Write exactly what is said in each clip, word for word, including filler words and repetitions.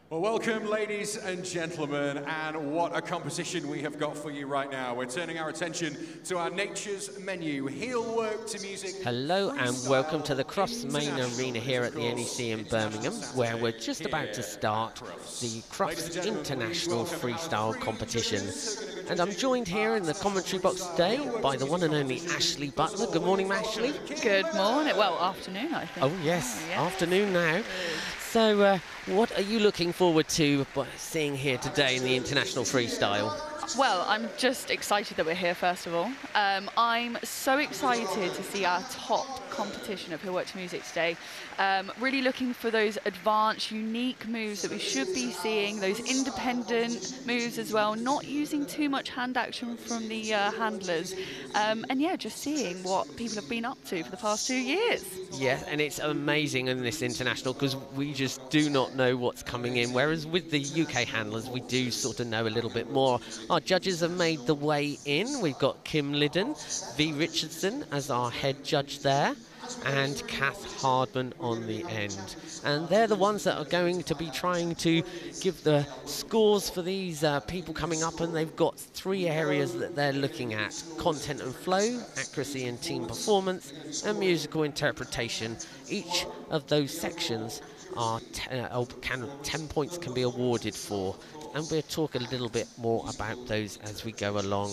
Well, welcome, ladies and gentlemen, and what a competition we have got for you right now. We're turning our attention to our Nature's Menu, heel work to music. Hello and welcome to the Crufts Main Arena here at the N E C in Birmingham, where we're just about to start the Crufts International Freestyle Competition. And I'm joined here in the commentary box today by the one and only Ashley Butler. Good morning, Ashley. Good morning. Well, afternoon, I think. Oh, yes, oh, yeah. Afternoon now. So, uh, what are you looking forward to seeing here today in the International Freestyle? Well, I'm just excited that we're here, first of all. Um, I'm so excited to see our top competition of Heel Work to Music today. Um, really looking for those advanced, unique moves that we should be seeing, those independent moves as well, not using too much hand action from the uh, handlers. Um, and yeah, just seeing what people have been up to for the past two years. Yeah, and it's amazing in this international because we just do not know what's coming in, whereas with the U K handlers, we do sort of know a little bit more. Our judges have made the way in. We've got Kim Liddon, V Richardson as our head judge there, and Kath Hardman on the end. And they're the ones that are going to be trying to give the scores for these uh, people coming up, and they've got three areas that they're looking at: content and flow, accuracy and team performance, and musical interpretation. Each of those sections are uh, can, ten points can be awarded for, and we'll talk a little bit more about those as we go along.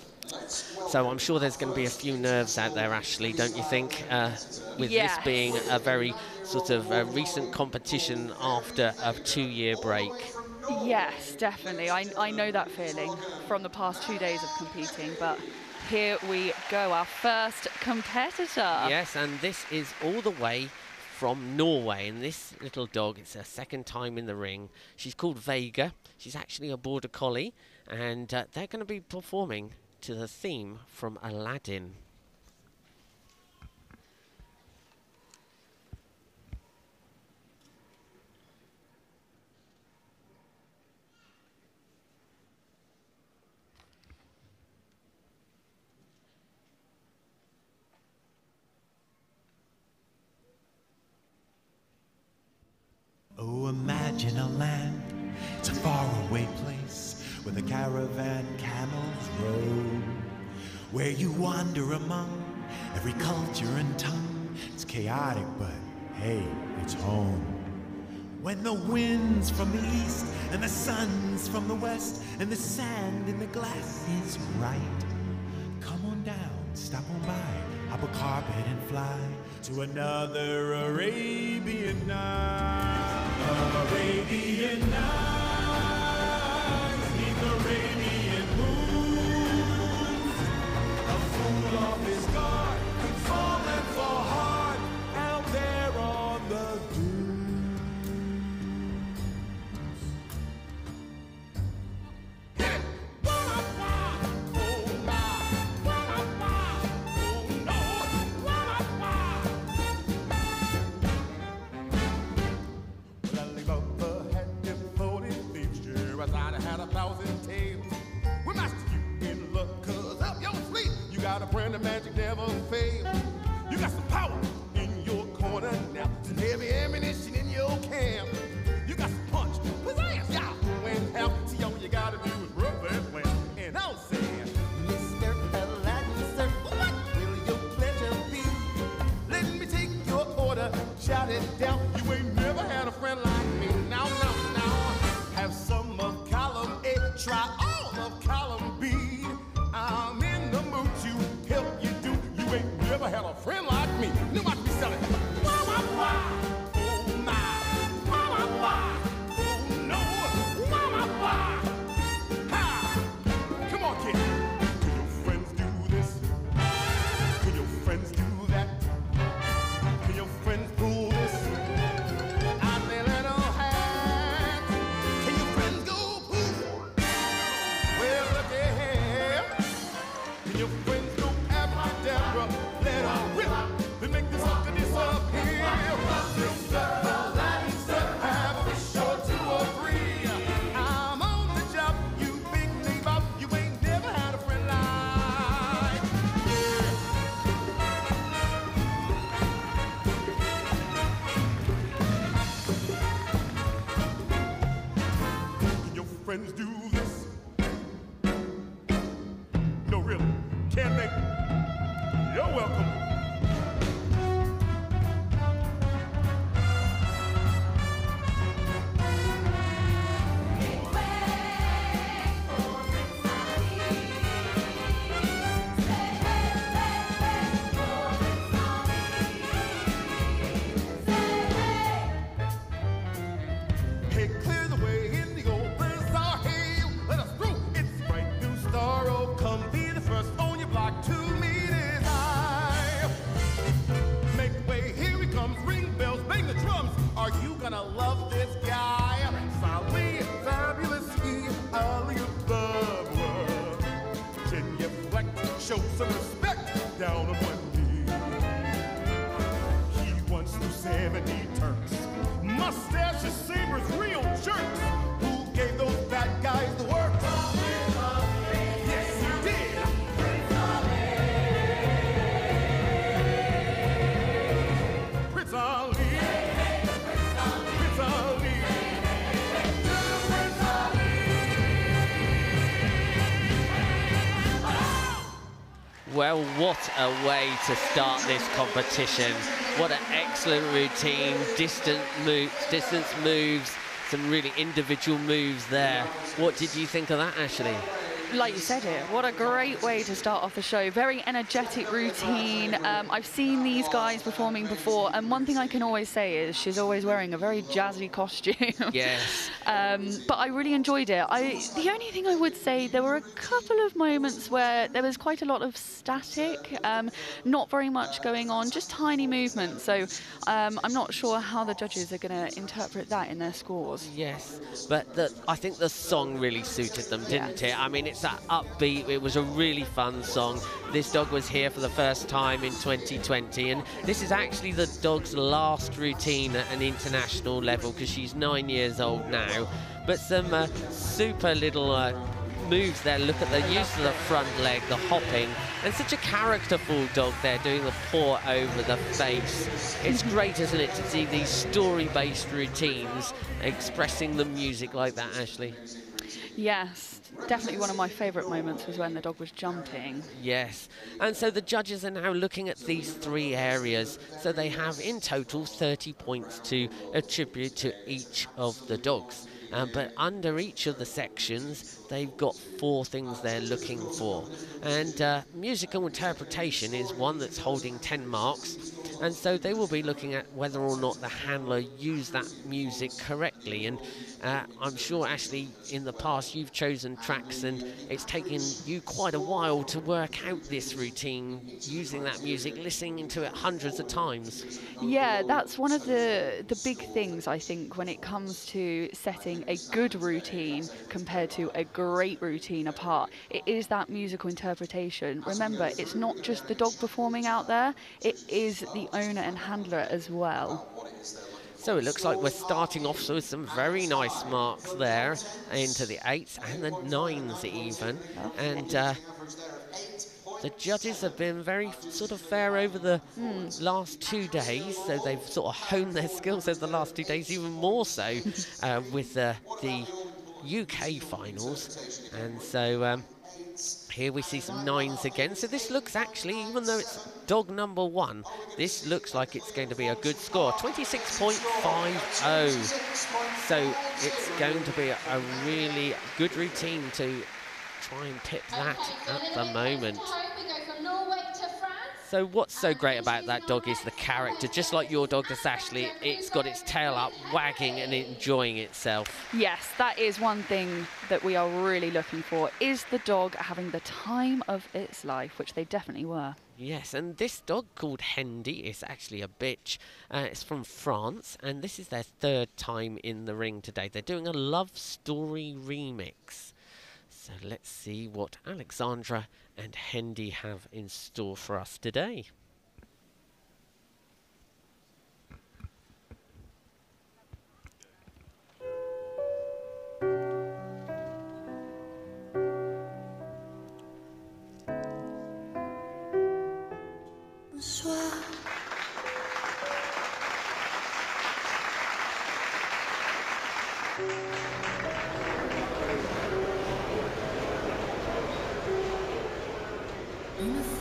So I'm sure there's going to be a few nerves out there, Ashley, don't you think? Uh, with yes. this being a very sort of uh, recent competition after a two-year break. Yes, definitely. I, I know that feeling from the past two days of competing, but here we go, our first competitor. Yes, and this is all the way from Norway, and this little dog, it's her second time in the ring. She's called Vega. She's actually a border collie, and uh, they're going to be performing to the theme from Aladdin. Oh, imagine a land, it's a faraway place where the caravan camels roam, where you wander among every culture and tongue. It's chaotic, but hey, it's home. When the wind's from the east and the sun's from the west and the sand in the glass is right, come on down, stop on by, hop a carpet and fly to another Arabian night. Arabian nights, neath Arabian moon, a fool off his guard could fall and fall hard out there on the dunes. Hit it! Oh my, oh no! Had a thousand tales. Well, master, you in luck, cause up your sleep, you got a brand of magic never fail. You got some power in your corner now, some heavy ammunition in your camp. You got some punch, pizzazz, yeah, when help. See, all you gotta do is rub that well. And I'm saying, Mister Aladdin, sir, what will your pleasure be? Let me take your order, shout it down. You ain't never had a friend like me. Now, now, now, have some of column A, try all. friends do this? No, really, can they? You're welcome. Gonna love this guy. Solid, fabulous, he, Ali above. Genuflect, show some respect down on one knee. He once knew seventy Turks, mustaches, sabers, real jerks. Who gave those bad guys the work? Yes, he did. Prince Ali. Well, what a way to start this competition. What an excellent routine, distant moves, distance moves, some really individual moves there. What did you think of that, Ashley? Like you said it, what a great way to start off the show. Very energetic routine. Um, I've seen these guys performing before, and one thing I can always say is she's always wearing a very jazzy costume. Yes. um, but I really enjoyed it. I, the only thing I would say, there were a couple of moments where there was quite a lot of static, um, not very much going on, just tiny movements. So um, I'm not sure how the judges are going to interpret that in their scores. Yes, but the, I think the song really suited them, didn't yes. it? I mean, it's that upbeat, it was a really fun song. This dog was here for the first time in twenty twenty, and this is actually the dog's last routine at an international level because she's nine years old now. But some uh, super little uh, moves there. Look at the use of the front leg, the hopping, and such a characterful dog there doing the paw over the face. It's great, isn't it, to see these story-based routines expressing the music like that, Ashley? Yes, definitely one of my favourite moments was when the dog was jumping. Yes, and so the judges are now looking at these three areas. So they have in total thirty points to attribute to each of the dogs. Um, but under each of the sections, they've got four things they're looking for. And uh, musical interpretation is one that's holding ten marks. And so they will be looking at whether or not the handler used that music correctly. And uh, I'm sure, Ashley, in the past you've chosen tracks and it's taken you quite a while to work out this routine, using that music, listening to it hundreds of times. Yeah, that's one of the, the big things, I think, when it comes to setting a good routine compared to a great routine apart. It is that musical interpretation. Remember, it's not just the dog performing out there, it is the owner and handler as well. So it looks like we're starting off with some very nice marks there into the eights and the nines even. And uh, the judges have been very sort of fair over the mm. last two days, so they've sort of honed their skills over the last two days, even more so uh, with uh, the U K finals. And so um, here we see some nines again. So this looks actually, even though it's dog number one, this looks like it's going to be a good score. twenty-six point five oh. So it's going to be a, a really good routine to try and tip that at the moment. So what's so great about that dog is the character. Just like your dog, this Ashley, it's got its tail up, wagging and enjoying itself. Yes, that is one thing that we are really looking for. Is the dog having the time of its life, which they definitely were. Yes, and this dog called Hendy is actually a bitch. Uh, it's from France, and this is their third time in the ring today. They're doing a love story remix. So let's see what Alexandra and Hendy have in store for us today. Bonsoir.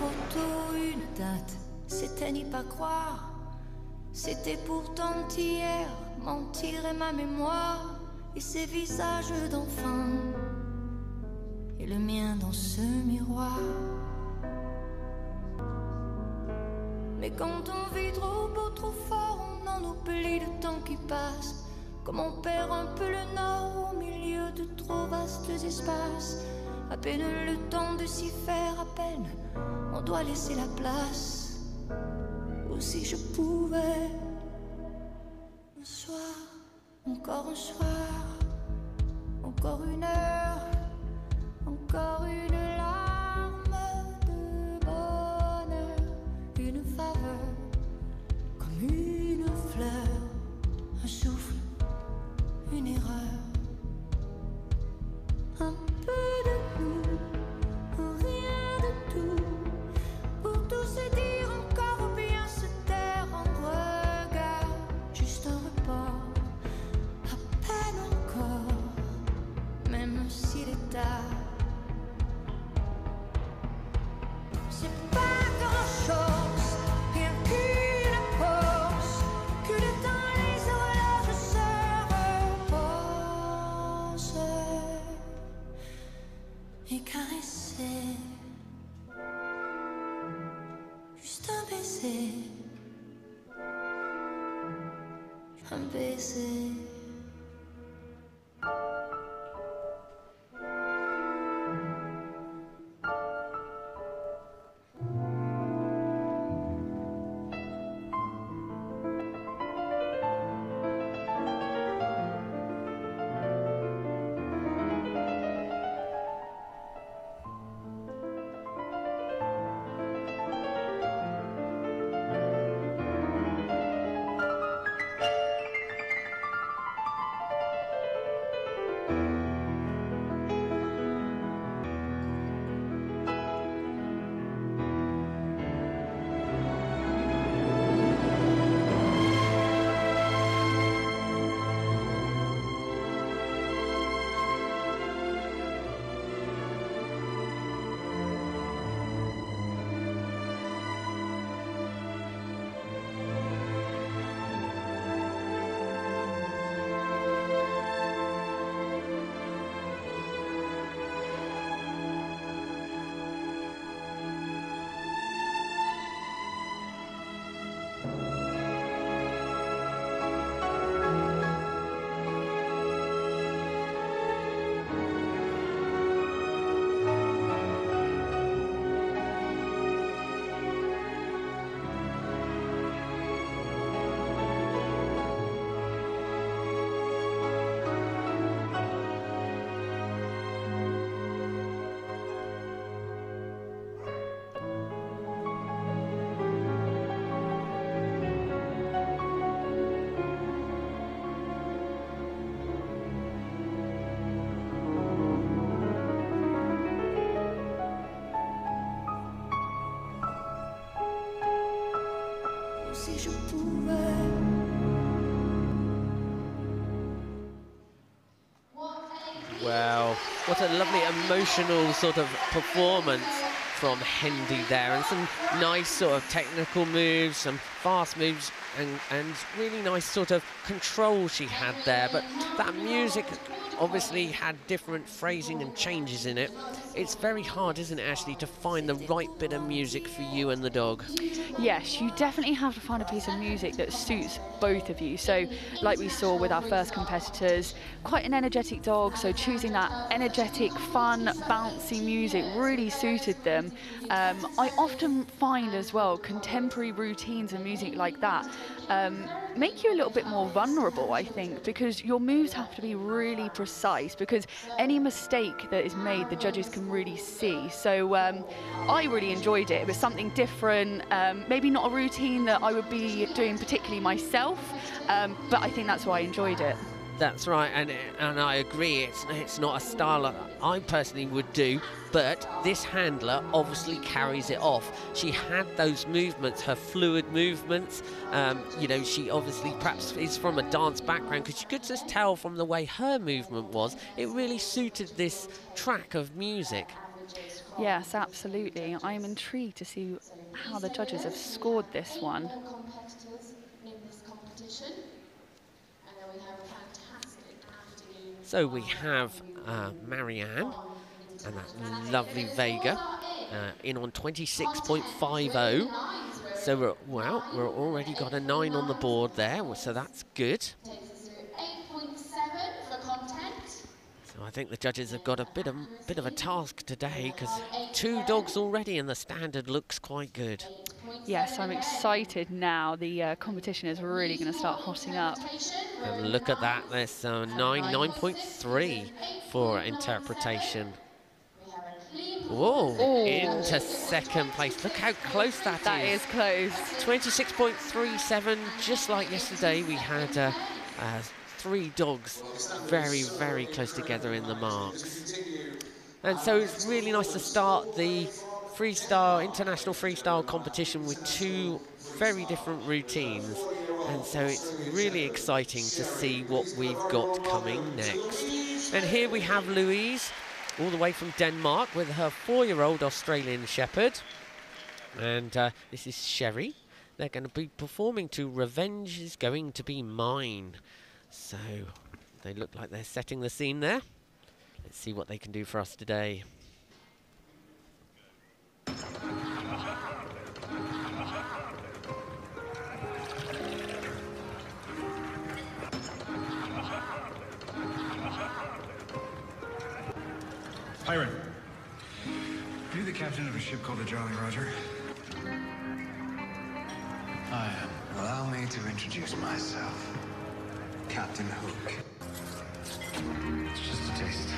photo, une date, c'était n'y pas croire. C'était pourtant hier, mentir et ma mémoire, et ces visages d'enfants, et le mien dans ce miroir. Mais quand on vit trop beau, trop fort, on en oublie le temps qui passe. Comme on perd un peu le nord au milieu de trop vastes espaces. À peine le temps de s'y faire, à peine on doit laisser la place. Ou si je pouvais, un soir, encore un soir, encore une heure, encore une larme de bonheur, une faveur, comme une fleur, un souffle, une erreur, un peu de nous, rien de tout, pour tout se dire encore ou bien se taire en regard, juste un report, à peine encore, même s'il est tard. C'est pas grand-chose, rien qu'une pause, que le temps les horloges se reposent et caresser, juste un baiser, un baiser. Si je pouvais. Wow, what a lovely emotional sort of performance from Hendy there, and some nice sort of technical moves, some fast moves, and, and really nice sort of control she had there. But that music obviously had different phrasing and changes in it. It's very hard, isn't it, Ashley, to find the right bit of music for you and the dog? Yes, you definitely have to find a piece of music that suits both of you. So, like we saw with our first competitors, quite an energetic dog, so choosing that energetic, fun, bouncy music really suited them. Um, I often find as well contemporary routines and music like that um, make you a little bit more vulnerable, I think, because your moves have to be really precise, because any mistake that is made, the judges can really see. So um, I really enjoyed it. It was something different, um, maybe not a routine that I would be doing particularly myself, um, but I think that's why I enjoyed it. That's right, and and I agree, it's, it's not a style that I personally would do, but this handler obviously carries it off. She had those movements, her fluid movements, um, you know, she obviously perhaps is from a dance background, because you could just tell from the way her movement was, it really suited this track of music. Yes, absolutely. I'm intrigued to see how the judges have scored this one. So we have uh, Marianne and that lovely Vega uh, in on twenty-six point five oh. So we're, well, we're already got a nine on the board there, so that's good. So I think the judges have got a bit of bit of a task today, because two dogs already and the standard looks quite good. Yes, I'm excited now. The uh, competition is really going to start hotting up. And look at that, there's uh, nine, nine point three for interpretation. Whoa, Ooh. Into second place. Look how close that, That is. is close. twenty-six point three seven, just like yesterday, we had uh, uh, three dogs very, very close together in the marks. And so it's really nice to start the freestyle, international freestyle competition with two very different routines. And so it's really exciting to see what we've got coming next. And here we have Louise, all the way from Denmark, with her four-year-old Australian Shepherd. And uh, this is Sherry. They're going to be performing to Revenge Is Going to Be Mine. So they look like they're setting the scene there. Let's see what they can do for us today. Byron, are you the captain of a ship called the Jolly Roger? I am. Allow me to introduce myself. Captain Hook. It's just a taste.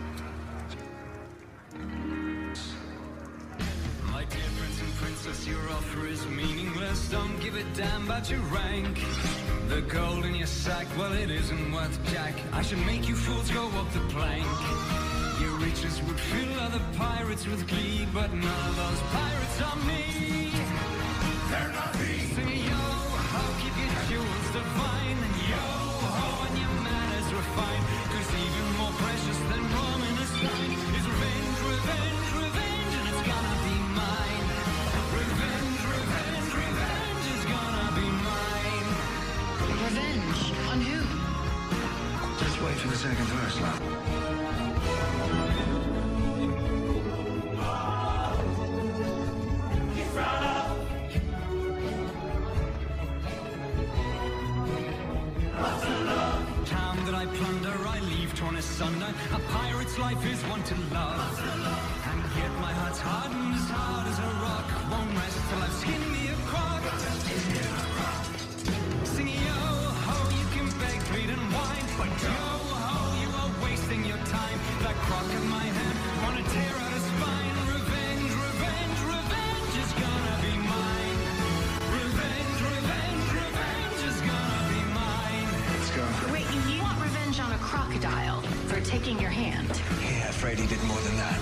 My dear prince and princess, your offer is meaningless. Don't give a damn about your rank. The gold in your sack, well, it isn't worth jack. I should make you fools go up the plank. Your riches would fill other pirates with glee, but none of those pirates are me. They're not me. Sing yo ho, keep your jewels divine. Yo ho, and your manners refined. Cause even more precious than rum in a stein is revenge, revenge, revenge, and it's gonna be mine. Revenge, revenge, revenge is gonna be mine. Revenge? On who? Just wait for the second verse, love. Town that I plunder, I leave torn asunder. A pirate's life is one to love. And yet my heart's hardened as hard as a rock. Won't rest till I've skinned me a croc. Sing yo ho, you can beg, plead and whine, but yo ho, you are wasting your time. That croc in my hand, wanna tear out a spine. Revenge, revenge, revenge is gonna be mine. Revenge, revenge, revenge is gonna be mine. Let's go. Wait, you want revenge on a crocodile for taking your hand? Yeah, afraid he did more than that.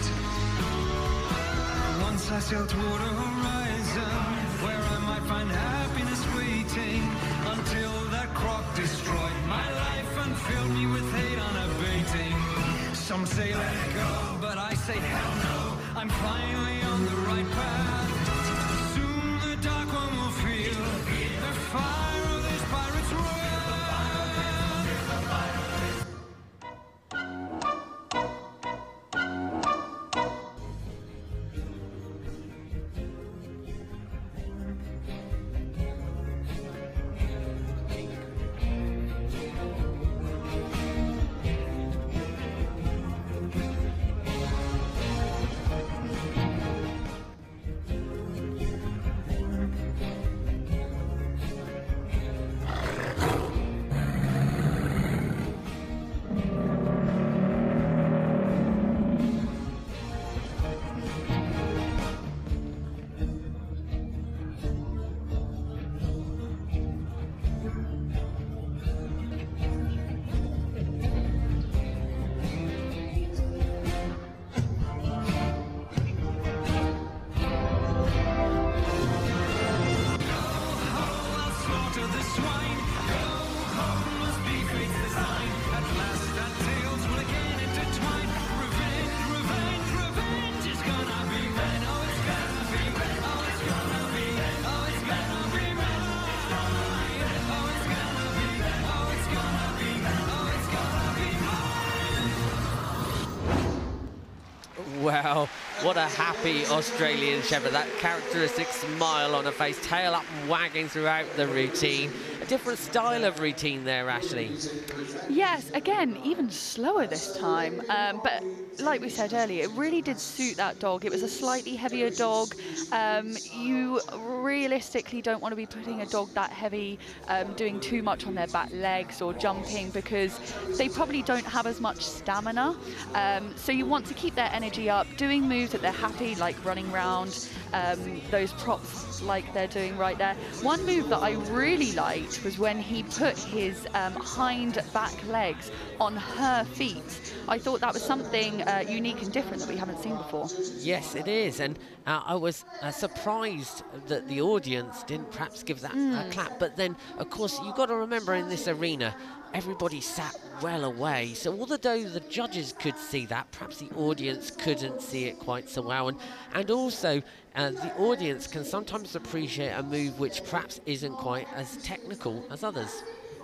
Once I sailed toward a horizon where I might find happiness waiting, until that croc destroyed my life and filled me with hate unabating. Some say let it go, but I say hell no. I'm finally on the right path. Soon the dark one will feel the fire of this pirate's wrath. What a happy Australian Shepherd. That characteristic smile on her face, tail up and wagging throughout the routine. A different style of routine there, Ashley. Yes, again, even slower this time. Um, but like we said earlier, it really did suit that dog. It was a slightly heavier dog. Um, you realistically don't want to be putting a dog that heavy um, doing too much on their back legs or jumping, because they probably don't have as much stamina. Um, so you want to keep their energy up, doing moves that they're happy, like running around um, those props like they're doing right there. One move that I really liked was when he put his um, hind back legs on her feet. I thought that was something uh, unique and different that we haven't seen before. Yes, it is, and uh, I was uh, surprised that the audience didn't perhaps give that Mm. uh, clap. But then, of course, you've got to remember in this arena, everybody sat well away. So although the judges could see that, perhaps the audience couldn't see it quite so well. And, and also, uh, the audience can sometimes appreciate a move which perhaps isn't quite as technical as others.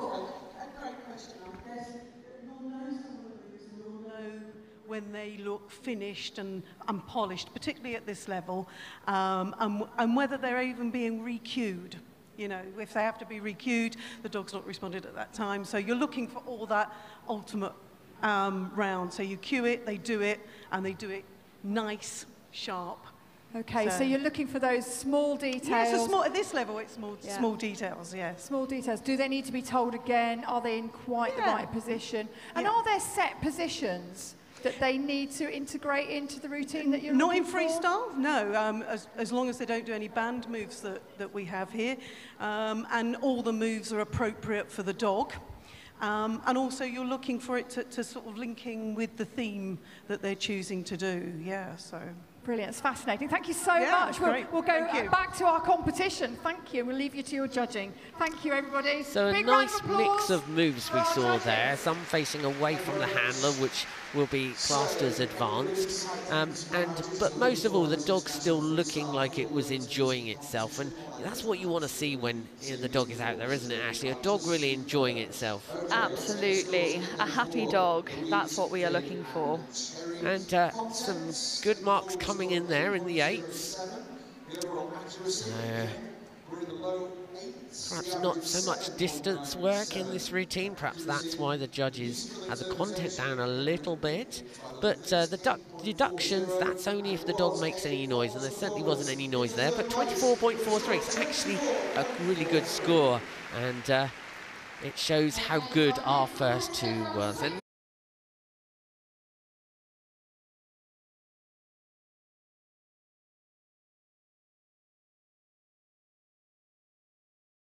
When they look finished and, and polished, particularly at this level, um, and, and whether they're even being re-cued. You know, if they have to be re-cued, the dog's not responded at that time. So you're looking for all that ultimate um, round. So you cue it, they do it, and they do it nice, sharp. Okay, so, so you're looking for those small details. Yeah, so small, at this level, it's small, yeah. small details, yes. Small details. Do they need to be told again? Are they in quite yeah. the right position? And yeah. are there set positions that they need to integrate into the routine that you're Not in looking for? freestyle, no, um, as, as long as they don't do any band moves that, that we have here. Um, and all the moves are appropriate for the dog. Um, and also you're looking for it to, to sort of linking with the theme that they're choosing to do, yeah, so. Brilliant, it's fascinating. Thank you so yeah, much. We'll, great. we'll go Thank you. back to our competition. Thank you. We'll leave you to your judging. Thank you, everybody. So Big a nice round of mix of moves we saw judges. there, some facing away from the handler, which will be classed as advanced. Um, and But most of all, the dog's still looking like it was enjoying itself. And that's what you want to see when you know, the dog is out there, isn't it, Ashley? A dog really enjoying itself. Absolutely. A happy dog. That's what we are looking for. And uh, some good marks coming in there in the eights. Uh, perhaps not so much distance work in this routine. Perhaps that's why the judges had the content down a little bit. But uh, the deductions, that's only if the dog makes any noise, and there certainly wasn't any noise there. But twenty-four point four three is actually a really good score, and uh, it shows how good our first two was. And